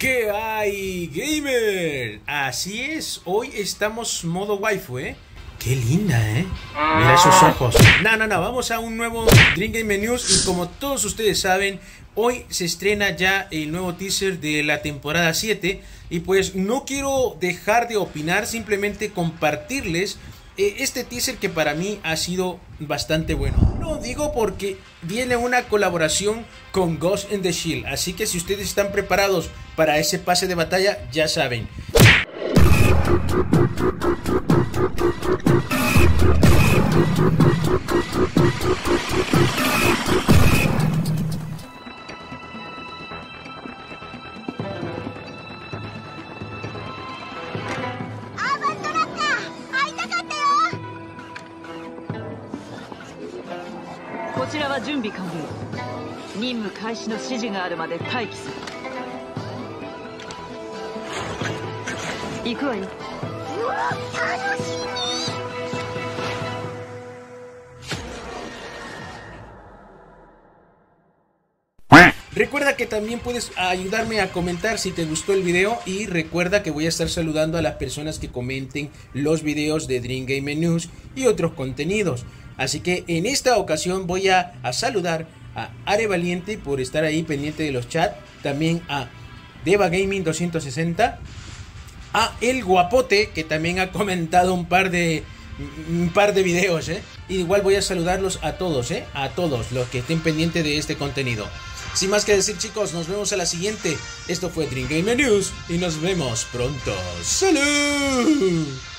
¿Qué hay, gamer? Así es, hoy estamos modo waifu, ¿eh? Qué linda, ¿eh? Mira esos ojos. No, vamos a un nuevo Dream Game News. Y como todos ustedes saben, hoy se estrena ya el nuevo teaser de la temporada 7. Y pues no quiero dejar de opinar, simplemente compartirles este teaser que para mí ha sido bastante bueno. Lo digo porque viene una colaboración con Ghost in the Shell. Así que si ustedes están preparados para ese pase de batalla, ya saben. Recuerda que también puedes ayudarme a comentar si te gustó el video, y recuerda que voy a estar saludando a las personas que comenten los videos de Dream Game News y otros contenidos. Así que en esta ocasión voy a saludar a Are Valiente por estar ahí pendiente de los chats, también a Deva Gaming 260, a El Guapote, que también ha comentado un par de videos, y igual voy a saludarlos a todos, a todos los que estén pendientes de este contenido. Sin más que decir, chicos, nos vemos a la siguiente. Esto fue Dream Game News y nos vemos pronto. ¡Salud!